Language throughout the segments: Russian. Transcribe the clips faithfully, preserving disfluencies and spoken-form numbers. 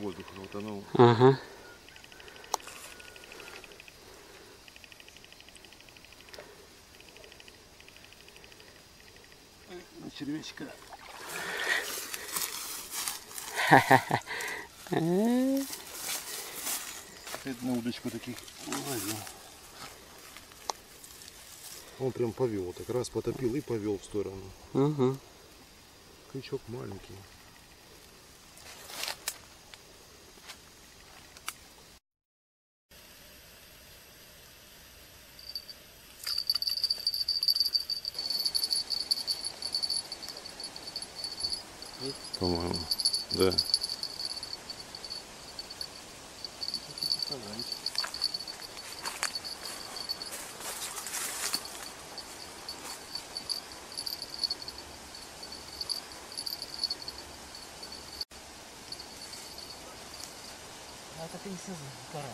воздуха. Вот оно. Ага. На червячка. Это на удочку таких ловил. Он прям повел, так раз потопил и повел в сторону. Угу. Крючок маленький. По-моему, да. А это не сазан, карась.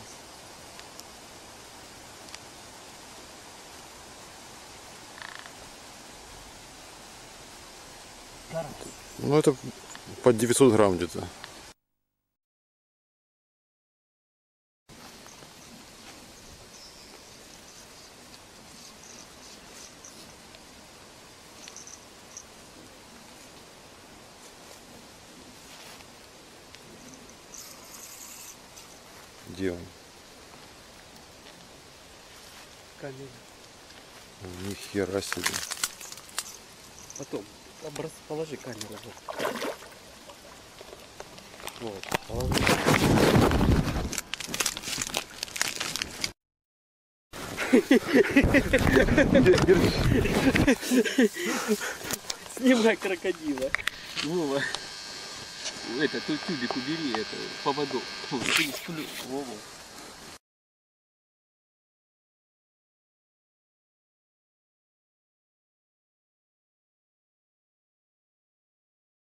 Карась. Ну это под девятьсот грамм где-то. Где он? Камень. Ни хера себе. Потом образ, положи камеру. Вот, положи. Снимай крокодила. Вова. Это, тут тюбик убери, это, поводок. Вова.